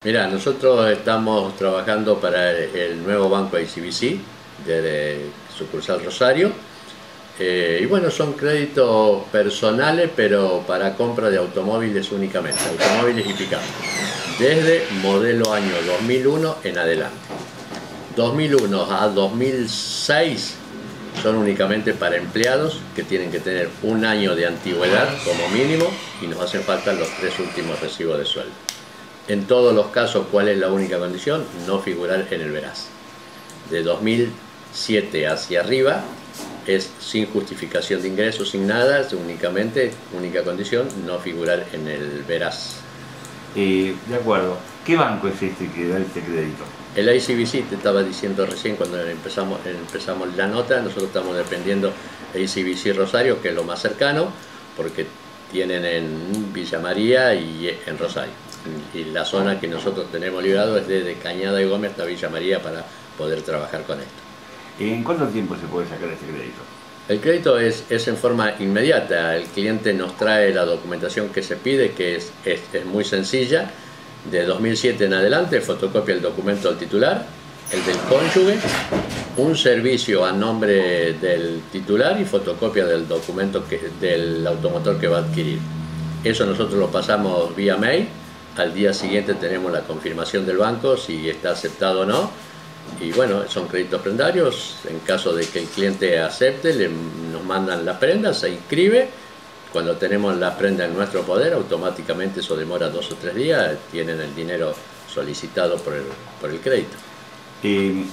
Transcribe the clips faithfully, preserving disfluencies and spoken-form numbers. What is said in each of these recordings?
Mira, nosotros estamos trabajando para el, el nuevo banco I C B C de, de sucursal Rosario. Eh, y bueno, son créditos personales, pero para compra de automóviles únicamente, automóviles y pick-up, desde modelo año dos mil uno en adelante. dos mil uno a dos mil seis son únicamente para empleados que tienen que tener un año de antigüedad como mínimo y nos hacen falta los tres últimos recibos de sueldo. En todos los casos, ¿cuál es la única condición? No figurar en el veraz. De dos mil siete hacia arriba es sin justificación de ingresos, sin nada, es únicamente, única condición, no figurar en el veraz. Eh, de acuerdo. ¿Qué banco es este que da este crédito? El I C B C, te estaba diciendo recién cuando empezamos, empezamos la nota, nosotros estamos dependiendo de I C B C Rosario, que es lo más cercano, porque tienen en Villa María y en Rosario. Y la zona que nosotros tenemos librado es desde Cañada y Gómez hasta Villa María para poder trabajar con esto. ¿En cuánto tiempo se puede sacar este crédito? El crédito es, es en forma inmediata. El cliente nos trae la documentación que se pide, que es, es, es muy sencilla. De dos mil siete en adelante, fotocopia el documento del titular, el del cónyuge, un servicio a nombre del titular y fotocopia del documento que, del automotor que va a adquirir. Eso nosotros lo pasamos vía mail. Al día siguiente tenemos la confirmación del banco si está aceptado o no. Y bueno, son créditos prendarios. En caso de que el cliente acepte, le, nos mandan la prenda, se inscribe. Cuando tenemos la prenda en nuestro poder, automáticamente, eso demora dos o tres días, tienen el dinero solicitado por el, por el crédito. Eh,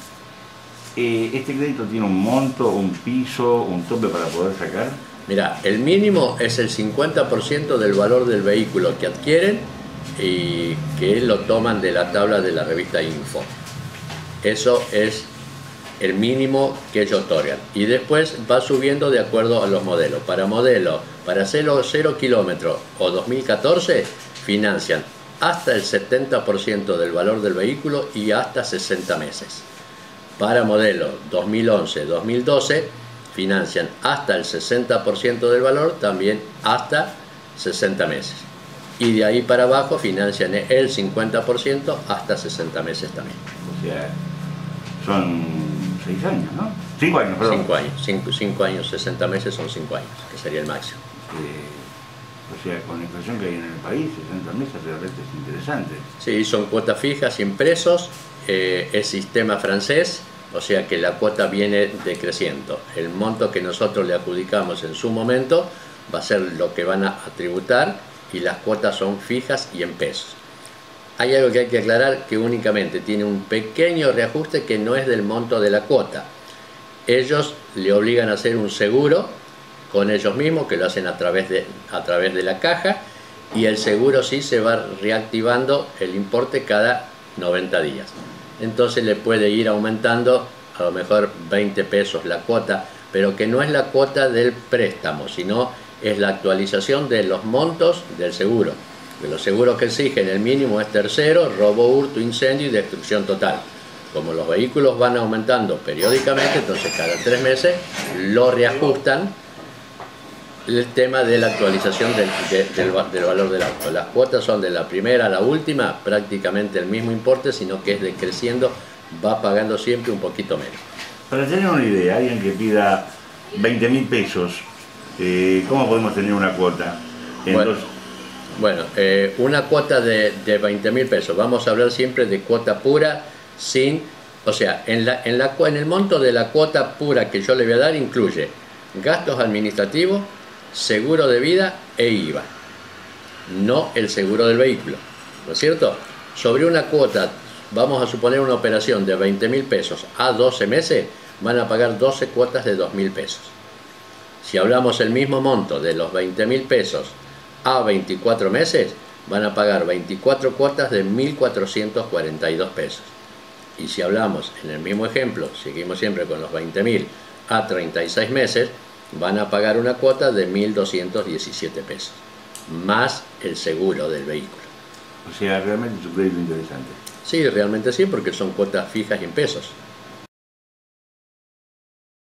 eh, ¿Este crédito tiene un monto, un piso, un tope para poder sacar? Mira, el mínimo es el cincuenta por ciento del valor del vehículo que adquieren y que lo toman de la tabla de la revista Info. Eso es el mínimo que ellos otorgan. Y después va subiendo de acuerdo a los modelos. Para modelo, para cero kilómetros o dos mil catorce, financian hasta el setenta por ciento del valor del vehículo y hasta sesenta meses. Para modelo dos mil once dos mil doce, financian hasta el sesenta por ciento del valor, también hasta sesenta meses. Y de ahí para abajo financian el cincuenta por ciento hasta sesenta meses también. O sea, son seis años, ¿no? Cinco años, perdón. Cinco años, cinco, cinco años, sesenta meses son cinco años, que sería el máximo. Eh, o sea, con la inflación que hay en el país, sesenta meses realmente es interesante. Sí, son cuotas fijas, impresos, eh, es sistema francés, o sea que la cuota viene decreciendo. El monto que nosotros le adjudicamos en su momento va a ser lo que van a tributar y las cuotas son fijas y en pesos. Hay algo que hay que aclarar, que únicamente tiene un pequeño reajuste que no es del monto de la cuota. Ellos le obligan a hacer un seguro con ellos mismos, que lo hacen a través de, a través de la caja, y el seguro sí se va reactivando el importe cada noventa días. Entonces le puede ir aumentando a lo mejor veinte pesos la cuota, pero que no es la cuota del préstamo, sino es la actualización de los montos del seguro. De los seguros que exigen, el mínimo es tercero, robo, hurto, incendio y destrucción total. Como los vehículos van aumentando periódicamente, entonces cada tres meses lo reajustan el tema de la actualización del, de, del, del valor del auto. Las cuotas son de la primera a la última, prácticamente el mismo importe, sino que es decreciendo, va pagando siempre un poquito menos. Para tener una idea, alguien que pida veinte mil pesos, eh, ¿cómo podemos tener una cuota? En Bueno, dos... Bueno, eh, una cuota de, de veinte mil pesos, vamos a hablar siempre de cuota pura, sin, o sea, en, la, en, la, en el monto de la cuota pura que yo le voy a dar incluye gastos administrativos, seguro de vida e I V A, no el seguro del vehículo, ¿no es cierto? Sobre una cuota, vamos a suponer una operación de veinte mil pesos a doce meses, van a pagar doce cuotas de dos mil pesos. Si hablamos el mismo monto de los veinte mil pesos a veinticuatro meses, van a pagar veinticuatro cuotas de mil cuatrocientos cuarenta y dos pesos. Y si hablamos en el mismo ejemplo, seguimos siempre con los veinte mil a treinta y seis meses, van a pagar una cuota de mil doscientos diecisiete pesos, más el seguro del vehículo. O sea, realmente es un crédito interesante. Sí, realmente sí, porque son cuotas fijas y en pesos.